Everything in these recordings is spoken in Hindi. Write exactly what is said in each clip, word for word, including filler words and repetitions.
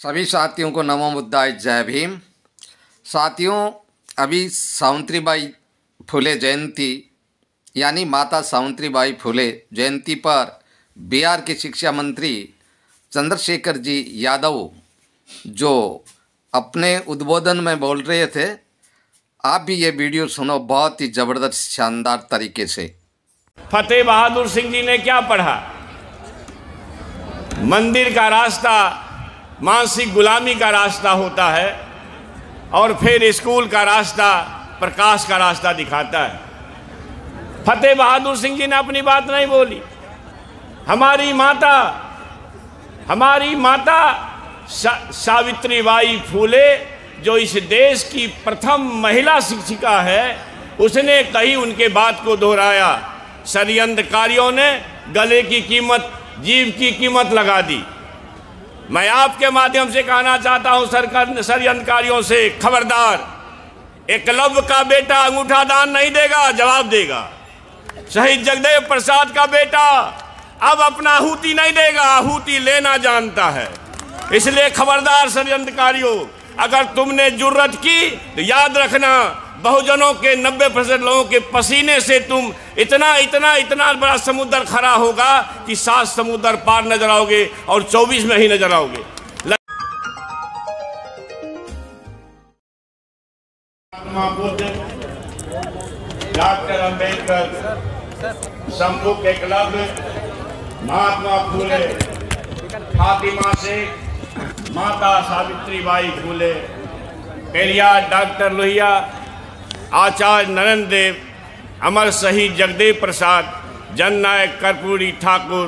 सभी साथियों को नमो बुद्धाय, जय भीम। साथियों, अभी सावित्रीबाई फुले जयंती यानी माता सावित्रीबाई फुले जयंती पर बिहार के शिक्षा मंत्री चंद्रशेखर जी यादव जो अपने उद्बोधन में बोल रहे थे, आप भी ये वीडियो सुनो बहुत ही ज़बरदस्त शानदार तरीके से। फतेह बहादुर सिंह जी ने क्या पढ़ा? मंदिर का रास्ता मानसिक गुलामी का रास्ता होता है और फिर स्कूल का रास्ता प्रकाश का रास्ता दिखाता है। फतेह बहादुर सिंह जी ने अपनी बात नहीं बोली। हमारी माता हमारी माता सा, सावित्रीबाई फुले जो इस देश की प्रथम महिला शिक्षिका है, उसने कहीं उनके बात को दोहराया। षड्यंत्रकारियों ने गले की कीमत, जीव की कीमत लगा दी। मैं आपके माध्यम से कहना चाहता हूं सरकार षड्यंत्रकारियों से, खबरदार, एकलव्य का बेटा अंगूठा दान नहीं देगा, जवाब देगा। शहीद जगदेव प्रसाद का बेटा अब अपना आहुति नहीं देगा, आहुति लेना जानता है। इसलिए खबरदार षड्यंत्रकारियों, अगर तुमने जुर्रत की तो याद रखना, बहुजनों के नब्बे प्रतिशत लोगों के पसीने से तुम इतना इतना इतना बड़ा समुद्र खड़ा होगा कि सात समुद्र पार नजर आओगे और चौबीस में ही नजर आओगे। डॉक्टर अंबेडकर, संप्रभु एकलव्य, महात्मा फुले, फातिमा शेख, माता सावित्रीबाई फुले, पेरियार डॉक्टर लोहिया, आचार्य नरेंद्र देव, अमर शहीद जगदेव प्रसाद, जननायक कर्पूरी ठाकुर,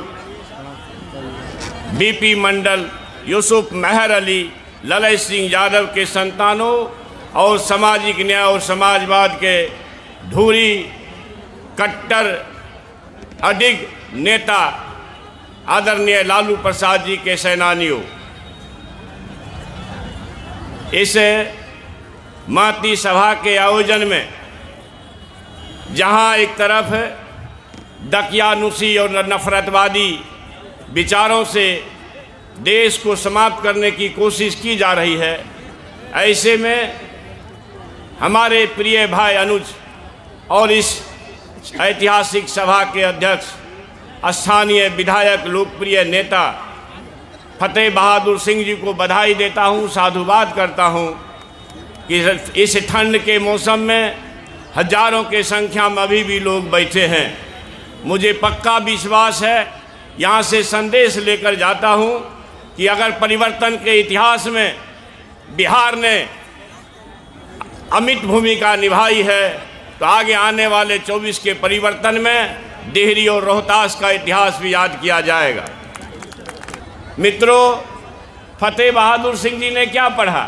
बीपी मंडल, यूसुफ मेहर अली, ललित सिंह यादव के संतानों और सामाजिक न्याय और समाजवाद के धूरी कट्टर अडिग नेता आदरणीय लालू प्रसाद जी के सेनानियों, इस मातृ सभा के आयोजन में जहां एक तरफ दकियानुसी और नफरतवादी विचारों से देश को समाप्त करने की कोशिश की जा रही है, ऐसे में हमारे प्रिय भाई अनुज और इस ऐतिहासिक सभा के अध्यक्ष स्थानीय विधायक लोकप्रिय नेता फतेह बहादुर सिंह जी को बधाई देता हूं, साधुवाद करता हूं कि इस ठंड के मौसम में हजारों के संख्या में अभी भी लोग बैठे हैं। मुझे पक्का विश्वास है, यहाँ से संदेश लेकर जाता हूँ कि अगर परिवर्तन के इतिहास में बिहार ने अमिट भूमिका निभाई है तो आगे आने वाले चौबीस के परिवर्तन में डेहरी और रोहतास का इतिहास भी याद किया जाएगा। मित्रों, फतेह बहादुर सिंह जी ने क्या पढ़ा?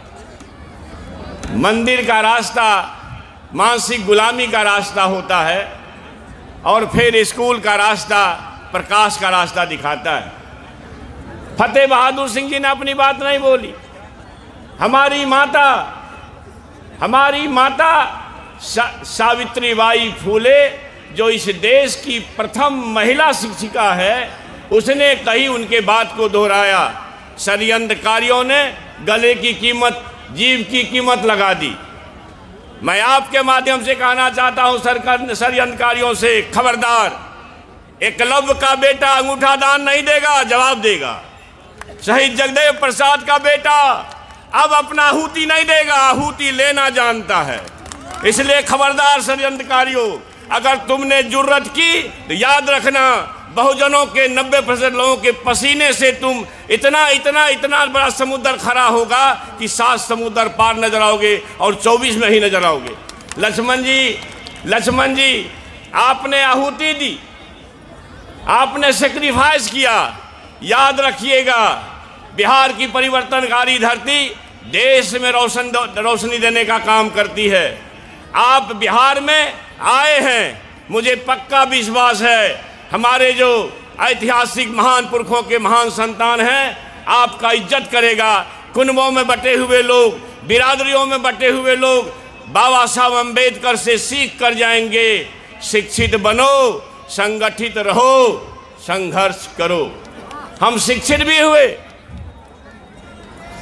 मंदिर का रास्ता मानसिक गुलामी का रास्ता होता है और फिर स्कूल का रास्ता प्रकाश का रास्ता दिखाता है। फतेह बहादुर सिंह जी ने अपनी बात नहीं बोली। हमारी माता हमारी माता सा, सावित्रीबाई फुले जो इस देश की प्रथम महिला शिक्षिका है, उसने कहीं उनके बात को दोहराया। षड्यंत्रकारियों ने गले की कीमत, जीव की कीमत लगा दी। मैं आपके माध्यम से कहना चाहता हूं सरकार षड्यंत्रकारियों से, खबरदार, एकलव्य का बेटा अंगूठा दान नहीं देगा, जवाब देगा। शहीद जगदेव प्रसाद का बेटा अब अपना आहुति नहीं देगा, आहुति लेना जानता है। इसलिए खबरदार षड्यंत्रकारियों, अगर तुमने जुर्रत की तो याद रखना, बहुजनों के नब्बे प्रतिशत लोगों के पसीने से तुम इतना इतना इतना बड़ा समुद्र खड़ा होगा कि सात समुद्र पार नजर आओगे और चौबीस में ही नजर आओगे। लक्ष्मण जी लक्ष्मण जी आपने आहुति दी, आपने सेक्रीफाइस किया। याद रखिएगा, बिहार की परिवर्तनकारी धरती देश में रोशन रोशनी देने का काम करती है। आप बिहार में आए हैं, मुझे पक्का विश्वास है हमारे जो ऐतिहासिक महान पुरखों के महान संतान हैं, आपका इज्जत करेगा। कुनबों में बटे हुए लोग, बिरादरियों में बटे हुए लोग बाबा साहब अम्बेडकर से सीख कर जाएंगे। शिक्षित बनो, संगठित रहो, संघर्ष करो। हम शिक्षित भी हुए,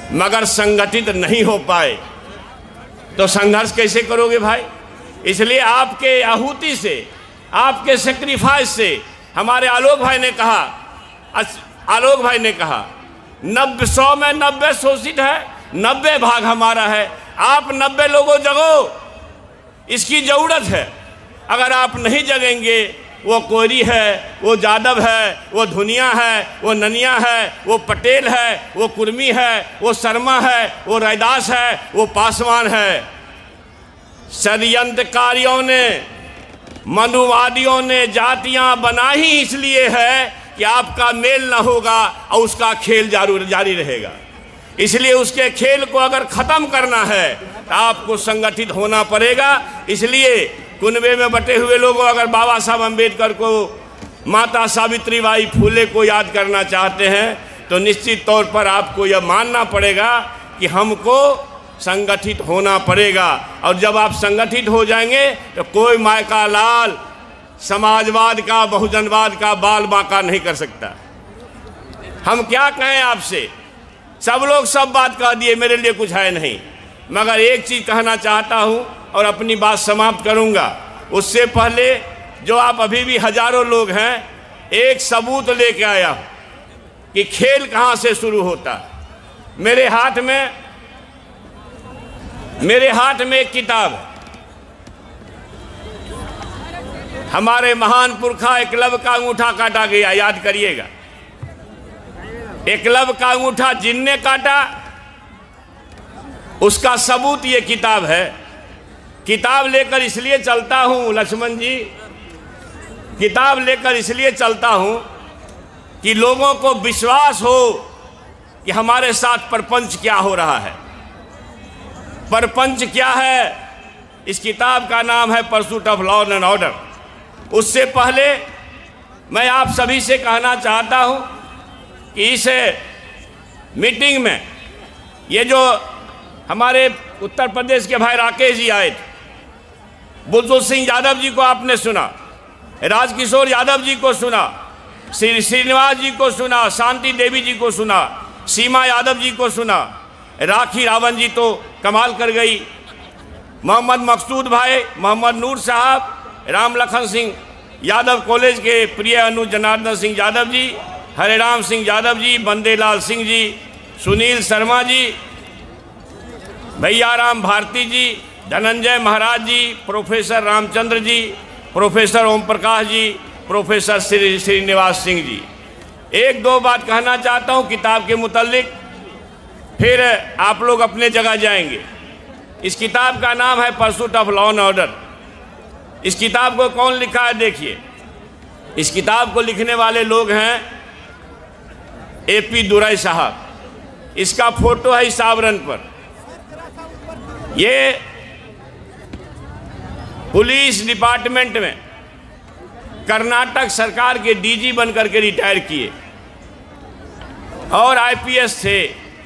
मगर संगठित नहीं हो पाए तो संघर्ष कैसे करोगे भाई? इसलिए आपके आहुति से, आपके सेक्रीफाइस से, हमारे आलोक भाई ने कहा, आलोक भाई ने कहा नब्बे सौ में नब्बे शोषित है, नब्बे भाग हमारा है। आप नब्बे लोगों जगो, इसकी जरूरत है। अगर आप नहीं जगेंगे, वो कोरी है, वो जादव है, वो धुनिया है, वो ननिया है, वो पटेल है, वो कुर्मी है, वो शर्मा है, वो रैदास है, वो पासवान है। षड्यंत्रकारियों ने, मनुवादियों ने जातियां बनाई इसलिए है कि आपका मेल ना होगा और उसका खेल जारू जारी रहेगा। इसलिए उसके खेल को अगर ख़त्म करना है तो आपको संगठित होना पड़ेगा। इसलिए कुनबे में बटे हुए लोगों, अगर बाबा साहब अम्बेडकर को, माता सावित्री बाई फुले को याद करना चाहते हैं तो निश्चित तौर पर आपको यह मानना पड़ेगा कि हमको संगठित होना पड़ेगा। और जब आप संगठित हो जाएंगे तो कोई माय का लाल समाजवाद का, बहुजनवाद का बाल बांका नहीं कर सकता। हम क्या कहें आपसे, सब लोग सब बात कह दिए, मेरे लिए कुछ है नहीं। मगर एक चीज़ कहना चाहता हूँ और अपनी बात समाप्त करूँगा। उससे पहले जो आप अभी भी हजारों लोग हैं, एक सबूत लेके आया कि खेल कहाँ से शुरू होता। मेरे हाथ में मेरे हाथ में एक किताब है। हमारे महान पुरखा एकलव्य का अंगूठा काटा गया, याद करिएगा। एकलव्य का अंगूठा जिनने काटा, उसका सबूत ये किताब है। किताब लेकर इसलिए चलता हूँ लक्ष्मण जी, किताब लेकर इसलिए चलता हूँ कि लोगों को विश्वास हो कि हमारे साथ प्रपंच क्या हो रहा है। प्रपंच क्या है? इस किताब का नाम है pursuit of law and order. उससे पहले मैं आप सभी से कहना चाहता हूँ कि इस मीटिंग में ये जो हमारे उत्तर प्रदेश के भाई राकेश जी आए थे, बुलबुल सिंह यादव जी को आपने सुना, राजकिशोर यादव जी को सुना, श्री श्रीनिवास जी को सुना, शांति देवी जी को सुना, सीमा यादव जी को सुना, राखी रावण जी तो कमाल कर गई, मोहम्मद मकसूद भाई, मोहम्मद नूर साहब, राम लखन सिंह यादव कॉलेज के प्रिय अनुज जनार्दन सिंह यादव जी, हरेराम सिंह यादव जी, बंदेलाल सिंह जी, सुनील शर्मा जी, भैया Ram Bharti ji, Dhananjay Maharaj ji, professor Ramchandra ji, professor Om Prakash ji, professor Shri Srinivas Singh ji. एक दो बात कहना चाहता हूँ किताब के मुतालिक, फिर आप लोग अपने जगह जाएंगे। इस किताब का नाम है pursuit of law and order. इस किताब को कौन लिखा है देखिए। इस किताब को लिखने वाले लोग हैं ए पी दुराई साहब। इसका फोटो है इस आवरण पर। ये पुलिस डिपार्टमेंट में कर्नाटक सरकार के डीजी बनकर के रिटायर किए और आईपीएस थे।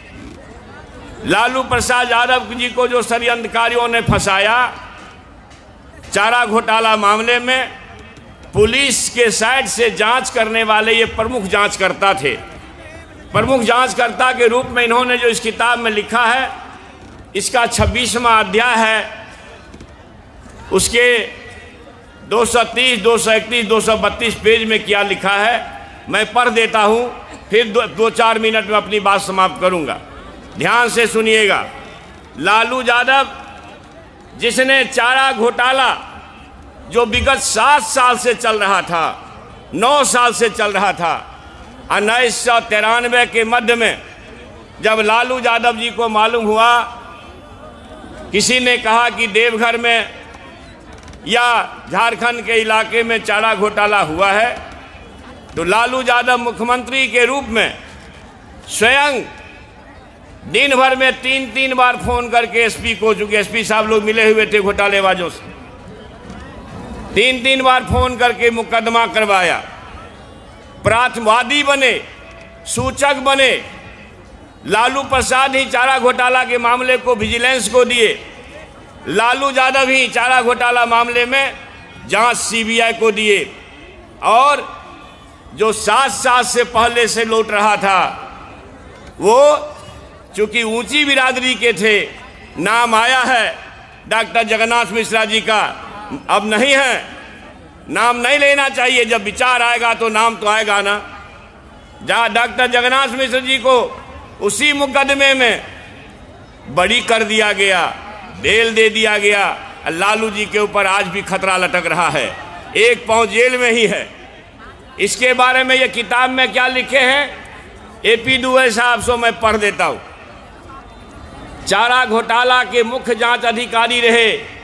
लालू प्रसाद यादव जी को जो षड्यंत्रकारियों ने फंसाया चारा घोटाला मामले में, पुलिस के साइड से जांच करने वाले ये प्रमुख जांचकर्ता थे। प्रमुख जांचकर्ता के रूप में इन्होंने जो इस किताब में लिखा है, इसका छब्बीसवां अध्याय है। उसके दो सौ तीस, दो सौ इकतीस, दो सौ बत्तीस पेज में क्या लिखा है मैं पढ़ देता हूँ, फिर दो, दो चार मिनट में अपनी बात समाप्त करूँगा। ध्यान से सुनिएगा। लालू यादव जिसने चारा घोटाला जो विगत सात साल से चल रहा था, नौ साल से चल रहा था, उन्नीस सौ तिरानवे के मध्य में जब लालू यादव जी को मालूम हुआ, किसी ने कहा कि देवघर में या झारखंड के इलाके में चारा घोटाला हुआ है, तो लालू यादव मुख्यमंत्री के रूप में स्वयं दिन भर में तीन तीन बार फोन करके एसपी को, चूंकि एसपी साहब लोग मिले हुए थे घोटालेबाजों से, तीन तीन बार फोन करके मुकदमा करवाया। प्राथवादी बने, सूचक बने। लालू प्रसाद ही चारा घोटाला के मामले को विजिलेंस को दिए, लालू यादव ही चारा घोटाला मामले में जांच सीबीआई को दिए। और जो सात साल से पहले से लौट रहा था वो चूँकि ऊंची बिरादरी के थे, नाम आया है डॉक्टर जगन्नाथ मिश्रा जी का, अब नहीं है, नाम नहीं लेना चाहिए। जब विचार आएगा तो नाम तो आएगा ना। जहाँ डॉक्टर जगन्नाथ मिश्र जी को उसी मुकदमे में बरी कर दिया गया, बेल दे दिया गया। लालू जी के ऊपर आज भी खतरा लटक रहा है, एक पाँव जेल में ही है। इसके बारे में ये किताब में क्या लिखे हैं ए पी दुबे साहब, सो मैं पढ़ देता हूँ। चारा घोटाला के मुख्य जांच अधिकारी रहे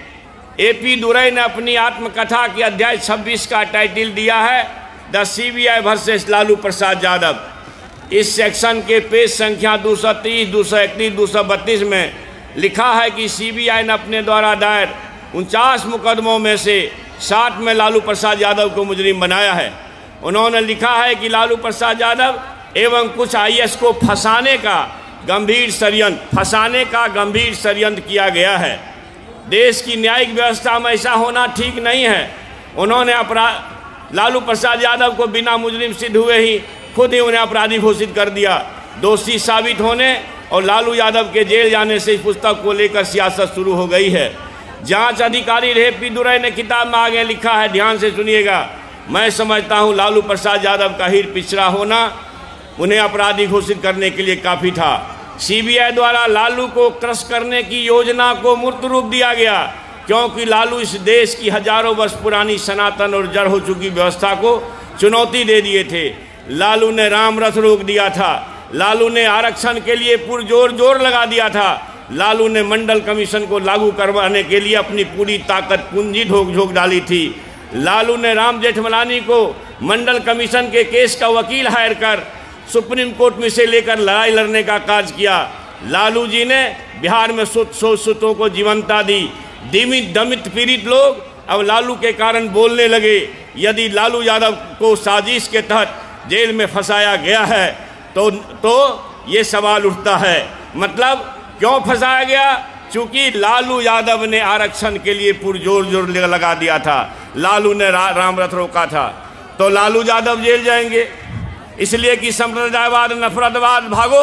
ए पी दुबे ने अपनी आत्मकथा के अध्याय छब्बीस का टाइटल दिया है the C B I versus Lalu Prasad Yadav. इस सेक्शन के पेज संख्या दो सौ तीस, दो सौ इकतीस, दो सौ बत्तीस में लिखा है कि सी बी आई ने अपने द्वारा दायर उनचास मुकदमों में से साठ में लालू प्रसाद यादव को मुजरिम बनाया है। उन्होंने लिखा है कि लालू प्रसाद यादव एवं कुछ आई ए एस को फंसाने का गंभीर षड्यंत्र फंसाने का गंभीर षड्यंत्र किया गया है। देश की न्यायिक व्यवस्था में ऐसा होना ठीक नहीं है। उन्होंने अपराध लालू प्रसाद यादव को बिना मुजरिम सिद्ध हुए ही खुद ही उन्हें अपराधी घोषित कर दिया। दोषी साबित होने और लालू यादव के जेल जाने से इस पुस्तक को लेकर सियासत शुरू हो गई है। जांच अधिकारी रहे पी दुबे ने किताब में आगे लिखा है, ध्यान से सुनिएगा। मैं समझता हूं लालू प्रसाद यादव का हिर पिछड़ा होना उन्हें अपराधी घोषित करने के लिए काफ़ी था। सी बी आई द्वारा लालू को क्रश करने की योजना को मूर्त रूप दिया गया, क्योंकि लालू इस देश की हजारों वर्ष पुरानी सनातन और जड़ हो चुकी व्यवस्था को चुनौती दे दिए थे। लालू ने राम रथ रोक दिया था। लालू ने आरक्षण के लिए पुरजोर जोर लगा दिया था। लालू ने मंडल कमीशन को लागू करवाने के लिए अपनी पूरी ताकत पूंजी झोंक झोंक डाली थी। लालू ने राम जेठमलानी को मंडल कमीशन के केस का वकील हायर कर सुप्रीम कोर्ट में से लेकर लड़ाई लड़ने का कार्य किया। लालू जी ने बिहार में सुत सोच सुतों को जीवंता दी। दमित दमित पीड़ित लोग अब लालू के कारण बोलने लगे। यदि लालू यादव को साजिश के तहत जेल में फंसाया गया है तो तो ये सवाल उठता है, मतलब क्यों फंसाया गया? चूंकि लालू यादव ने आरक्षण के लिए पुरजोर जोर लगा दिया था। लालू ने रा, राम रथ रोका था, तो लालू यादव जेल जाएंगे। इसलिए कि संप्रदायवाद नफरतवाद भागो।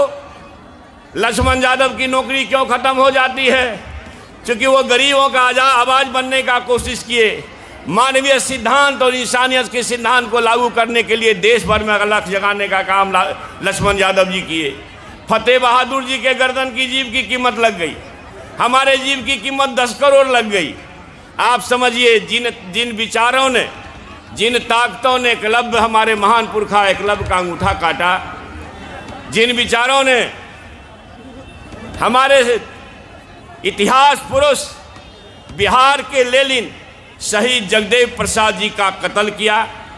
लक्ष्मण यादव की नौकरी क्यों खत्म हो जाती है? क्योंकि वो गरीबों का आवाज बनने का कोशिश किए, मानवीय सिद्धांत और इंसानियत के सिद्धांत को लागू करने के लिए देश भर में अलख जगाने का काम लक्ष्मण यादव जी किए। फतेह बहादुर जी के गर्दन की जीभ की कीमत लग गई, हमारे जीव की कीमत दस करोड़ लग गई। आप समझिए, जिन जिन विचारों ने, जिन ताकतों ने एकलव्य, हमारे महान पुरखा एकलव्य का अंगूठा काटा, जिन विचारों ने हमारे इतिहास पुरुष बिहार के लेलिन शहीद जगदेव प्रसाद जी का कत्ल किया,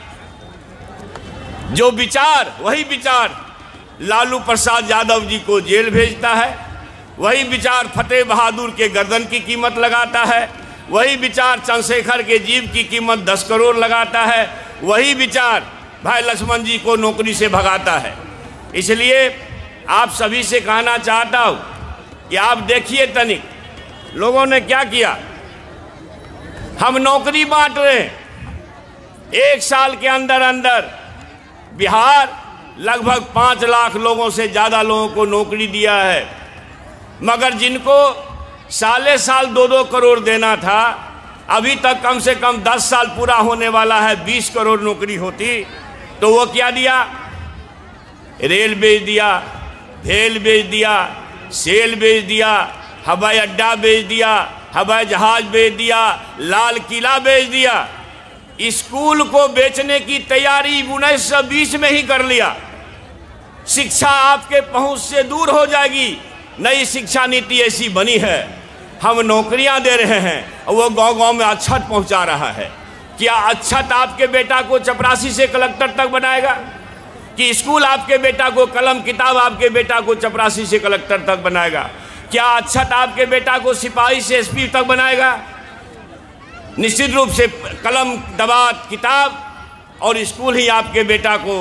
जो विचार, वही विचार लालू प्रसाद यादव जी को जेल भेजता है, वही विचार फतेह बहादुर के गर्दन की कीमत लगाता है, वही विचार चंद्रशेखर के जीव की कीमत दस करोड़ लगाता है, वही विचार भाई लक्ष्मण जी को नौकरी से भगाता है। इसलिए आप सभी से कहना चाहता हूँ कि आप देखिए तनिक लोगों ने क्या किया। हम नौकरी बांट रहे हैं। एक साल के अंदर अंदर बिहार लगभग पाँच लाख लोगों से ज़्यादा लोगों को नौकरी दिया है, मगर जिनको साले साल दो दो करोड़ देना था, अभी तक कम से कम दस साल पूरा होने वाला है, बीस करोड़ नौकरी होती तो वो क्या दिया? रेल बेच दिया, भेल बेच दिया, सेल बेच दिया, हवाई अड्डा बेच दिया, हवाई जहाज बेच दिया, लाल किला बेच दिया। स्कूल को बेचने की तैयारी उन्नीस सौ बीस में ही कर लिया। शिक्षा आपके पहुंच से दूर हो जाएगी। नई शिक्षा नीति ऐसी बनी है, हम नौकरियां दे रहे हैं और वो गांव गांव में अक्षत पहुंचा रहा है। क्या अक्षत आपके बेटा को चपरासी से कलेक्टर तक बनाएगा? कि स्कूल आपके बेटा को, कलम किताब आपके बेटा को चपरासी से कलेक्टर तक बनाएगा? क्या अक्षत आपके बेटा को सिपाही से एस पी तक बनाएगा? निश्चित रूप से कलम, दवात, किताब और स्कूल ही आपके बेटा को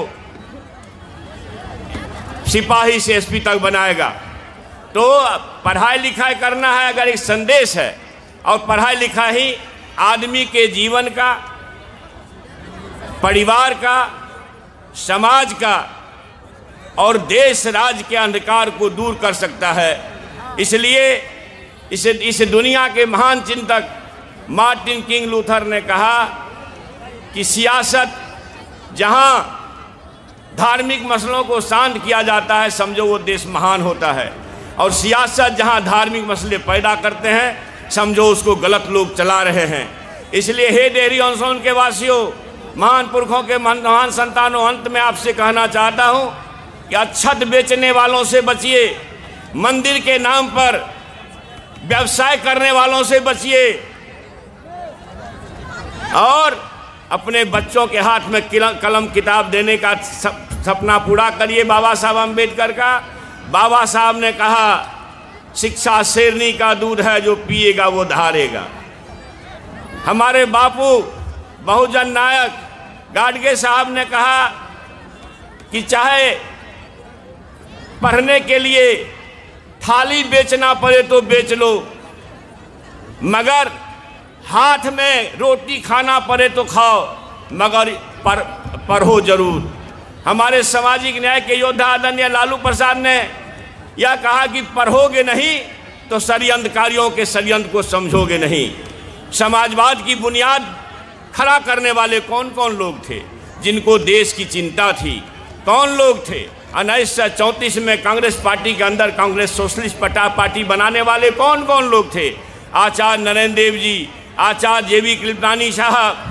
सिपाही से एस पी तक बनाएगा। तो पढ़ाई लिखाई करना है अगर एक संदेश है, और पढ़ाई लिखाई ही आदमी के जीवन का, परिवार का, समाज का और देश राज्य के अंधकार को दूर कर सकता है। इसलिए इस इस दुनिया के महान चिंतक मार्टिन किंग लूथर ने कहा कि सियासत जहां धार्मिक मसलों को शांत किया जाता है, समझो वो देश महान होता है, और सियासत जहां धार्मिक मसले पैदा करते हैं, समझो उसको गलत लोग चला रहे हैं। इसलिए हे डेहरी ऑन सोन के वासियों, महान पुरखों के महान संतानों, अंत में आपसे कहना चाहता हूं कि अच्छत बेचने वालों से बचिए, मंदिर के नाम पर व्यवसाय करने वालों से बचिए, और अपने बच्चों के हाथ में कलम किताब देने का सपना पूरा करिए बाबा साहब अम्बेडकर का। बाबा साहब ने कहा, शिक्षा शेरनी का दूध है, जो पिएगा वो धारेगा। हमारे बापू बहुजन नायक गाडगे साहब ने कहा कि चाहे पढ़ने के लिए थाली बेचना पड़े तो बेच लो, मगर हाथ में रोटी खाना पड़े तो खाओ, मगर पर पढ़ो जरूर। हमारे सामाजिक न्याय के योद्धा आदरणीय लालू प्रसाद ने यह कहा कि पढ़ोगे नहीं तो षड्यंत्रकारियों के षड्यंत्र को समझोगे नहीं। समाजवाद की बुनियाद खड़ा करने वाले कौन कौन लोग थे जिनको देश की चिंता थी? कौन लोग थे? उन्नीस सौ चौंतीस में कांग्रेस पार्टी के अंदर कांग्रेस सोशलिस्ट पार्टी बनाने वाले कौन कौन लोग थे? आचार्य नरेंद्र देव जी, आचार्य जे बी कृपलानी साहब,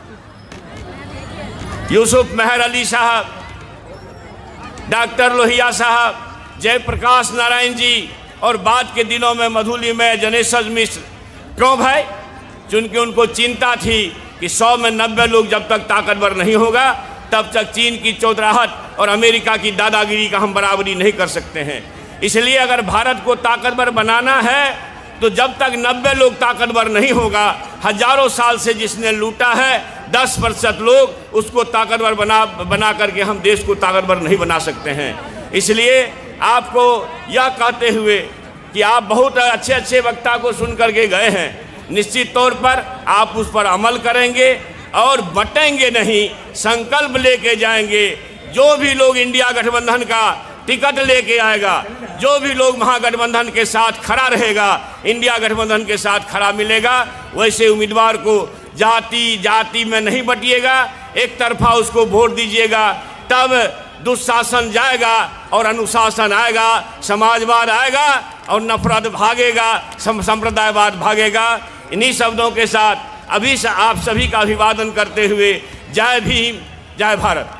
यूसुफ मेहर अली साहब, डॉक्टर लोहिया साहब, जयप्रकाश नारायण जी, और बाद के दिनों में मधुलिमय जनेश्वर मिश्र। क्यों भाई? चूंकि उनको चिंता थी कि सौ में नब्बे लोग जब तक ताकतवर नहीं होगा तब तक चीन की चौधराहट और अमेरिका की दादागिरी का हम बराबरी नहीं कर सकते हैं। इसलिए अगर भारत को ताकतवर बनाना है तो जब तक नब्बे लोग ताकतवर नहीं होगा, हजारों साल से जिसने लूटा है दस प्रतिशत लोग उसको ताकतवर बना बना करके हम देश को ताकतवर नहीं बना सकते हैं। इसलिए आपको यह कहते हुए कि आप बहुत अच्छे अच्छे वक्ता को सुन करके गए हैं, निश्चित तौर पर आप उस पर अमल करेंगे और बटेंगे नहीं, संकल्प लेके जाएंगे। जो भी लोग इंडिया गठबंधन का टिकट लेके आएगा, जो भी लोग महागठबंधन के साथ खड़ा रहेगा, इंडिया गठबंधन के साथ खड़ा मिलेगा, वैसे उम्मीदवार को जाति जाति में नहीं बटिएगा, एक तरफा उसको वोट दीजिएगा, तब दुशासन जाएगा और अनुशासन आएगा, समाजवाद आएगा और नफरत भागेगा, संप्रदायवाद भागेगा। इन्हीं शब्दों के साथ अभी से आप सभी का अभिवादन करते हुए जय भीम, जय भारत।